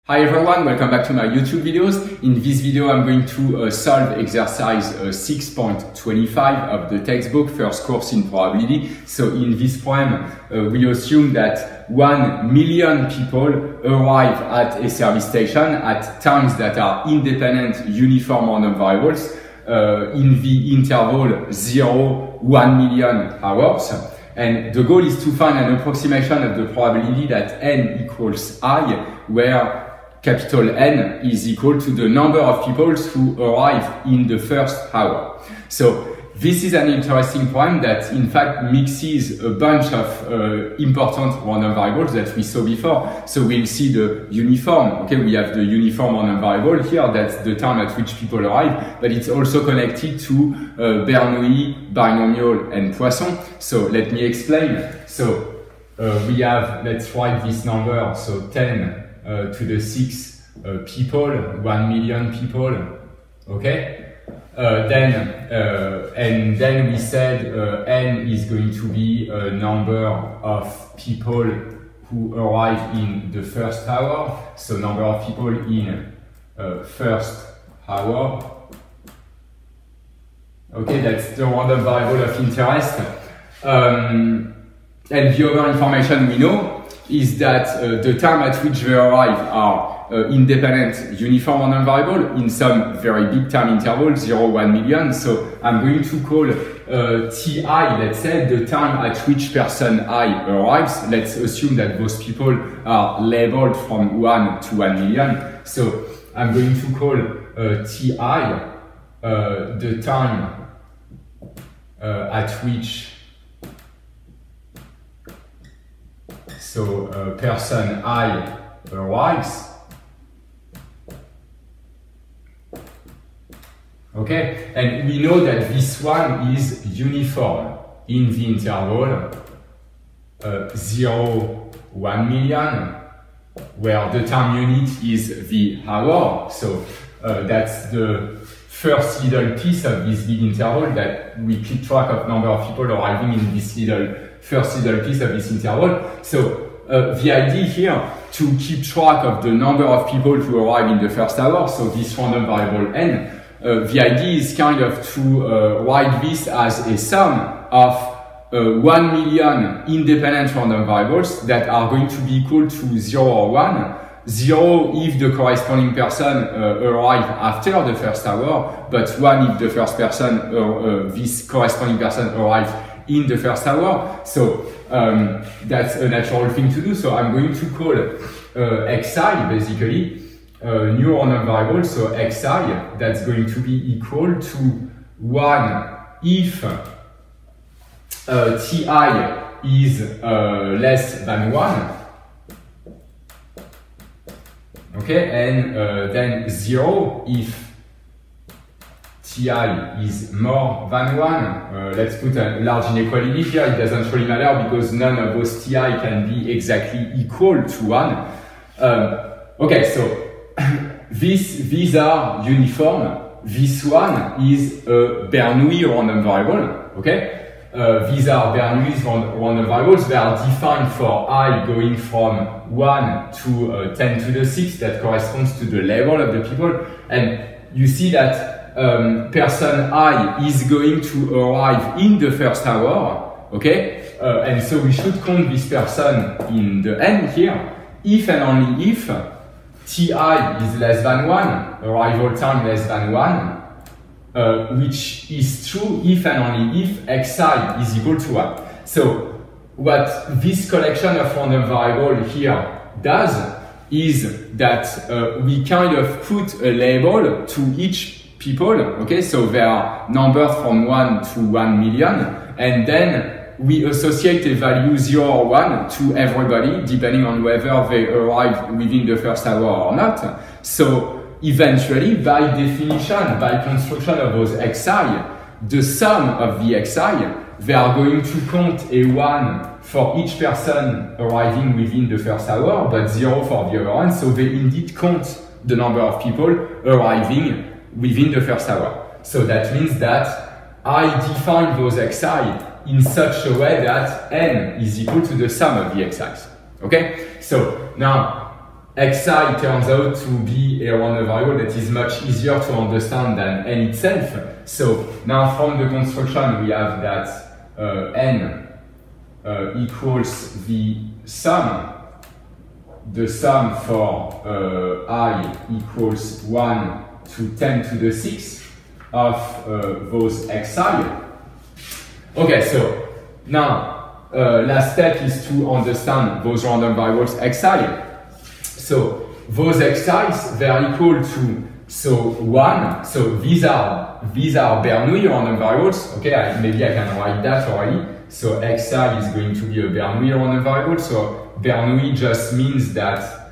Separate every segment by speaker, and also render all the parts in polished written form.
Speaker 1: Hi everyone, welcome back to my YouTube videos. In this video I'm going to solve exercise 6.25 of the textbook First Course in Probability. So in this problem we assume that 1 million people arrive at a service station at times that are independent uniform random variables in the interval 0, 1 million hours. And the goal is to find an approximation of the probability that n equals I, where capital N is equal to the number of people who arrive in the first hour. So this is an interesting problem that in fact mixes a bunch of important random variables that we saw before. So we'll see the uniform. Okay, we have the uniform random variable here, that's the time at which people arrive, but it's also connected to Bernoulli, binomial, and Poisson. So let me explain. So we have, let's write this number, so 10 to the 6 people, 1 million people, okay? And then we said n is going to be a number of people who arrive in the first hour, so number of people in first hour. Okay, that's the random variable of interest. And the other information we know is that the time at which they arrive are independent uniform random variable in some very big time interval, 0, 1 million. So I'm going to call Ti, let's say, the time at which person I arrives. Let's assume that those people are labeled from 1 to 1 million. So I'm going to call Ti the time at which person I arrives. Okay, and we know that this one is uniform in the interval 0, 1 million, where the time unit is the hour. So that's the first little piece of this big interval that we keep track of number of people arriving in this first little piece of this interval. So the idea here to keep track of the number of people who arrive in the first hour, so this random variable n, the idea is kind of to write this as a sum of 1 million independent random variables that are going to be equal to 0 or 1. 0 if the corresponding person arrives after the first hour, but 1 if the first person, this corresponding person arrives in the first hour. So that's a natural thing to do. So I'm going to call xi basically new random variable. So xi, that's going to be equal to 1 if ti is less than 1. Okay, and then 0 if Ti is more than 1. Let's put a large inequality here. It doesn't really matter because none of those Ti can be exactly equal to 1. Okay, so these are uniform. This one is a Bernoulli random variable. Okay, these are Bernoulli's random variables. They are defined for I going from 1 to 10 to the 6. That corresponds to the level of the people. And you see that person I is going to arrive in the first hour, okay? And so we should count this person in the n here, if and only if Ti is less than 1, arrival time less than 1, which is true if and only if xi is equal to 1. So what this collection of random variables here does is that we kind of put a label to each people, okay, so there are numbers from 1 to 1 million, and then we associate a value 0 or 1 to everybody, depending on whether they arrive within the first hour or not. So eventually, by definition, by construction of those xi, the sum of the xi, they are going to count a 1 for each person arriving within the first hour, but 0 for the other one, so they indeed count the number of people arriving within the first hour. So that means that I define those xi in such a way that n is equal to the sum of the xi's. Okay? So now xi turns out to be a random variable that is much easier to understand than n itself. So now from the construction we have that n equals the sum for I equals 1 to 10 to the 6 of those xi. Okay, so now last step is to understand those random variables xi. So those xi's, they're equal to 1. So these are Bernoulli random variables. Okay, maybe I can write that already. So xi is going to be a Bernoulli random variable. So Bernoulli just means that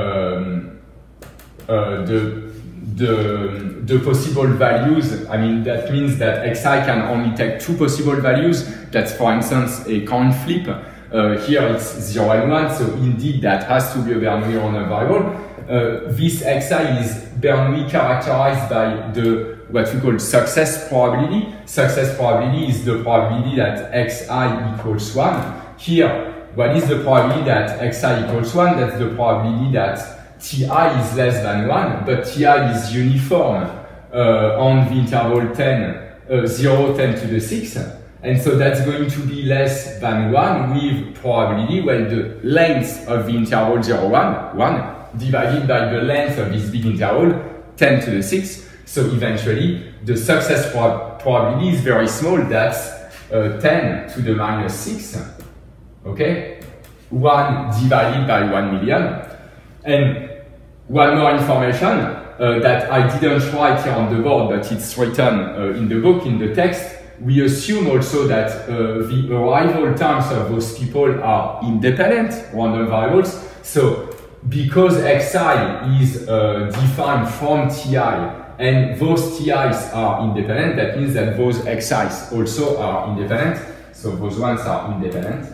Speaker 1: the possible values, I mean, that means that xi can only take 2 possible values. That's, for instance, a coin flip. Here it's 0 and 1, so indeed that has to be a Bernoulli random variable. This xi is Bernoulli characterized by what we call success probability. Success probability is the probability that xi equals 1. Here, what is the probability that xi equals 1? That's the probability that ti is less than 1, but ti is uniform on the interval 0, 10 to the 6. And so that's going to be less than 1 with probability, well, the length of the interval 0, 1 divided by the length of this big interval, 10 to the 6. So eventually, the success probability is very small, that's 10 to the minus 6. Okay? 1 divided by 1 million. And one more information that I didn't write here on the board, but it's written in the book, in the text. We assume also that the arrival times of those people are independent random variables. So because xi is defined from ti and those ti's are independent, that means that those xi's also are independent. So those ones are independent.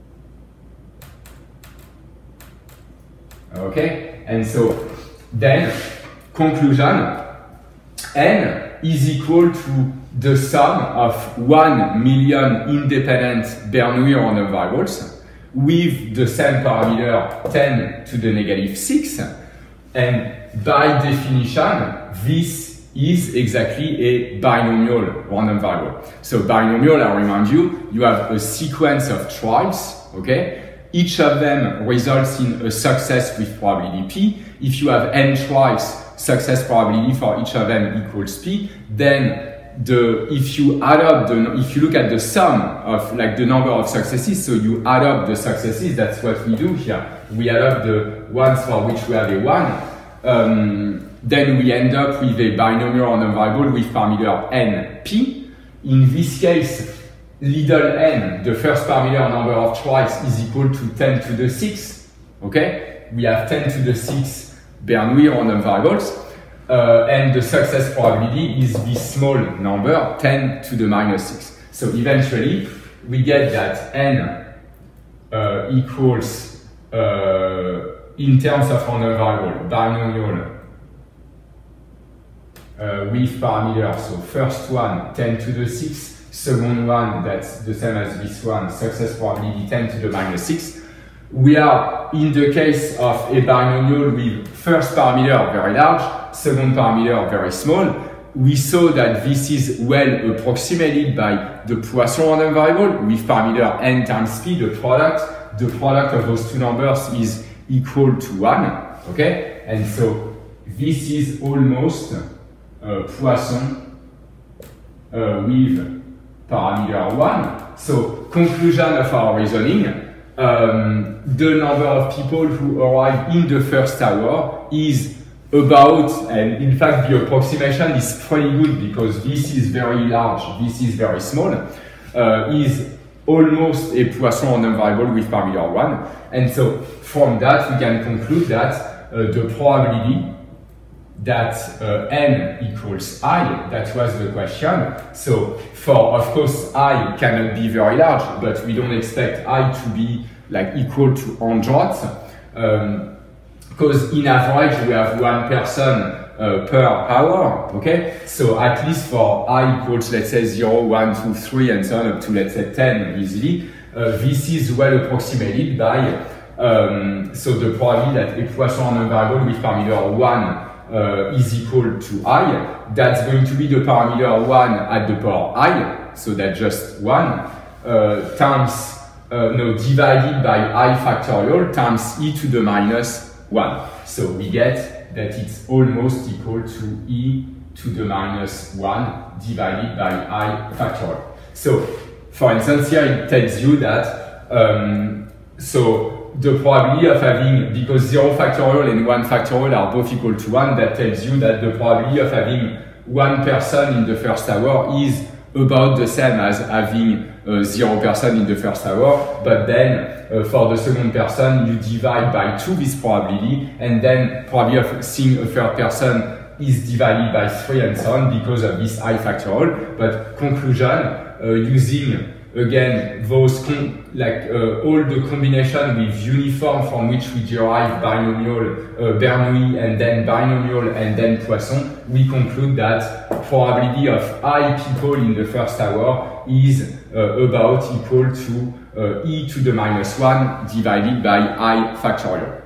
Speaker 1: Okay, and so then conclusion, n is equal to the sum of 1 million independent Bernoulli random variables with the same parameter 10 to the negative 6. And by definition, this is exactly a binomial random variable. So binomial, I remind you, you have a sequence of trials, okay? Each of them results in a success with probability p. If you have n trials, success probability for each of them equals p. Then if you look at the sum of like the number of successes, so you add up the successes, that's what we do here. We add up the ones for which we have a 1. Then we end up with a binomial random variable with parameter np. In this case, little n, the first parameter number of tries, is equal to 10 to the 6. Okay? We have 10 to the 6 Bernoulli random variables. And the success probability is this small number, 10 to the minus 6. So eventually, we get that n equals, in terms of random variable, binomial with parameters. So first one, 10 to the 6. Second one, that's the same as this one, success probability 10 to the minus 6. We are in the case of a binomial with first parameter very large, second parameter very small. We saw that this is well approximated by the Poisson random variable with parameter n times p, the product of those two numbers is equal to 1, okay? And so this is almost Poisson with parameter 1. So conclusion of our reasoning, the number of people who arrive in the first hour is about, and in fact the approximation is pretty good because this is very large, this is very small, is almost a Poisson random variable with parameter 1. And so from that we can conclude that the probability that n equals I, that was the question. So for, of course, I cannot be very large, but we don't expect I to be like equal to hundreds, because in average we have one person per hour, okay? So at least for I equals, let's say 0, 1, 2, 3, and so on up to, let's say 10 easily, this is well approximated by So the probability that a Poisson random variable with parameter 1 is equal to I, that's going to be the parameter 1 at the power I, so that's just 1, times, divided by I factorial times e to the minus 1. So we get that it's almost equal to e to the minus 1 divided by I factorial. So, for instance, here it tells you that, so the probability of having, because 0 factorial and 1 factorial are both equal to 1, that tells you that the probability of having 1 person in the first hour is about the same as having 0 person in the first hour, but then for the second person you divide by 2 this probability, and then probability of seeing a third person is divided by 3 and so on because of this I factorial. But conclusion, using again those all the combination with uniform from which we derive binomial Bernoulli and then binomial and then Poisson, we conclude that probability of I people in the first hour is about equal to e to the minus 1 divided by I factorial.